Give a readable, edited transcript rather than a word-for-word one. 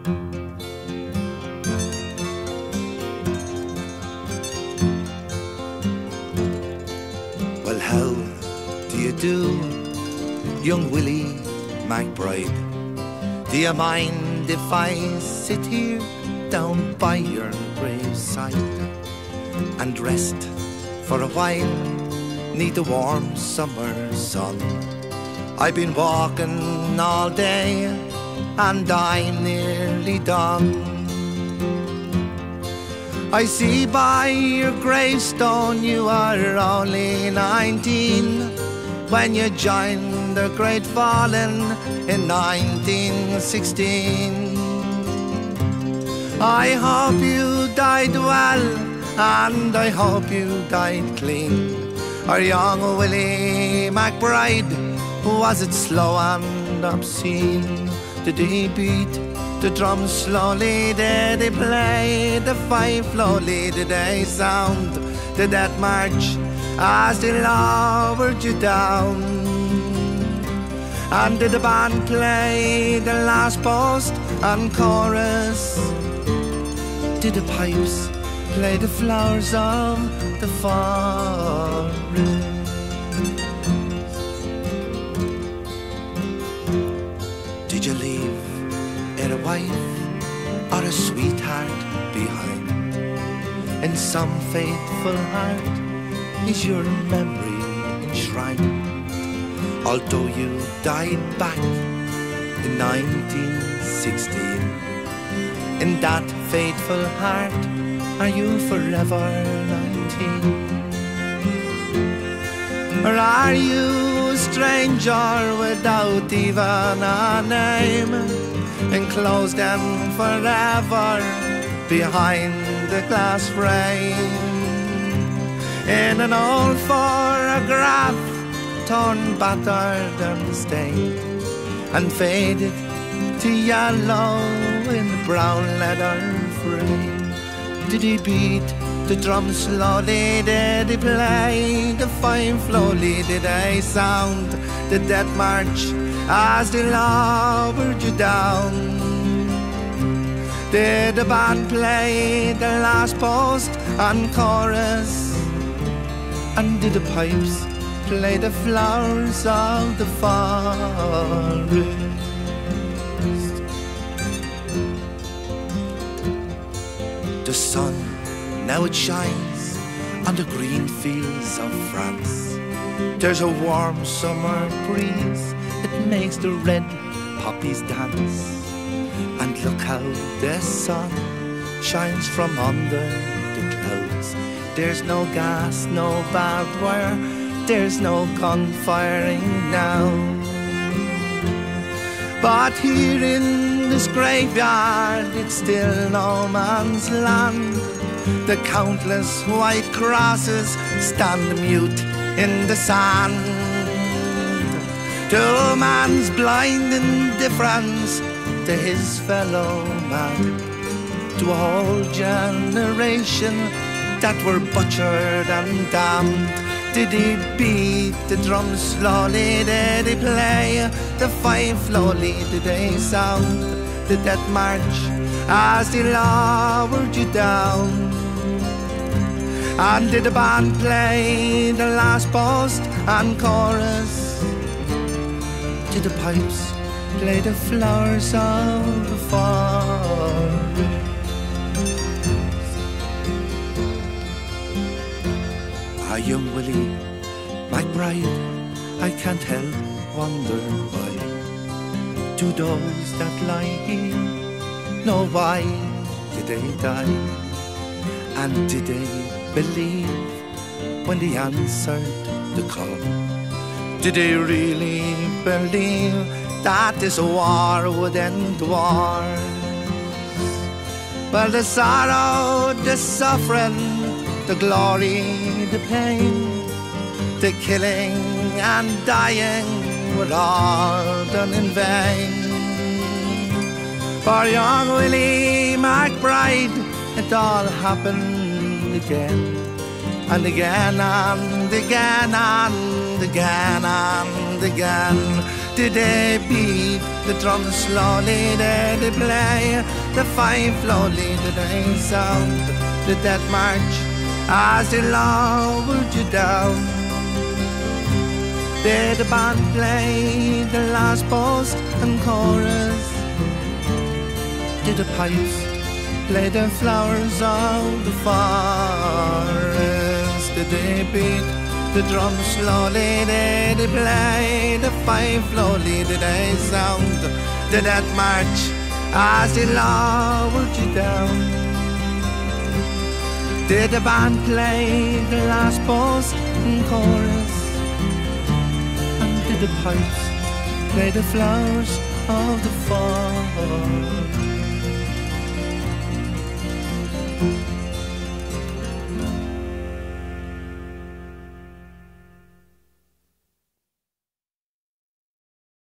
Well, how do you do, young Willie McBride? Do you mind if I sit here down by your graveside and rest for a while, neath the warm summer sun? I've been walking all day and I'm nearly done. I see by your gravestone you are only 19 when you joined the Great Fallen in 1916. I hope you died well and I hope you died clean. Our young Willie McBride, was it slow and obscene? Did he beat the drums slowly? Did he play the fife slowly? Did they sound the death march as they lowered you down? And did the band play the last post and chorus? Did the pipes play the flowers of the forest? Did you leave a wife or a sweetheart behind? In some faithful heart is your memory enshrined. Although you died back in 1916, in that faithful heart are you forever 19? Or are you a stranger without even a name, enclosed and forever behind the glass frame? In an old photograph, torn, battered and stained, and faded to yellow in the brown leather frame. Did he beat the drums slowly? Did he play the fife slowly? Did they sound the death march as they lowered you down? Did the band play the last post and chorus? And did the pipes play the flowers of the forest? The sun, now it shines on the green fields of France. There's a warm summer breeze, it makes the red poppies dance. And look how the sun shines from under the clouds. There's no gas, no barbed wire, there's no gunfiring now. But here in this graveyard, it's still no man's land. The countless white crosses stand mute in the sand. To man's blind indifference to his fellow man, to a whole generation that were butchered and damned. Did he beat the drums slowly? Did he play the fife slowly? Did they sound the death march as they lowered you down? And did the band play the last post and chorus? Did the pipes play the flowers of the forest? Ah, young Willie McBride, I can't help wonder why to those that lie here know why did they die? And did they believe when they answered the call? Did they really believe that this war would end wars? Well, the sorrow, the suffering, the glory, the pain, the killing and dying were all done in vain. For young Willie McBride, it all happened again, and again and again and again and again. Did they beat the drums slowly? Did they play the fife slowly? Did they sound the death march as they lowered you down? Did the band play the last post and chorus? Did the pipes play the flowers of the forest? Did they beat the drums slowly? Did they play the fife slowly? Did they sound the death march as they lowered you down? Did the band play the last post and chorus? And did the pipes play the flowers of the forest?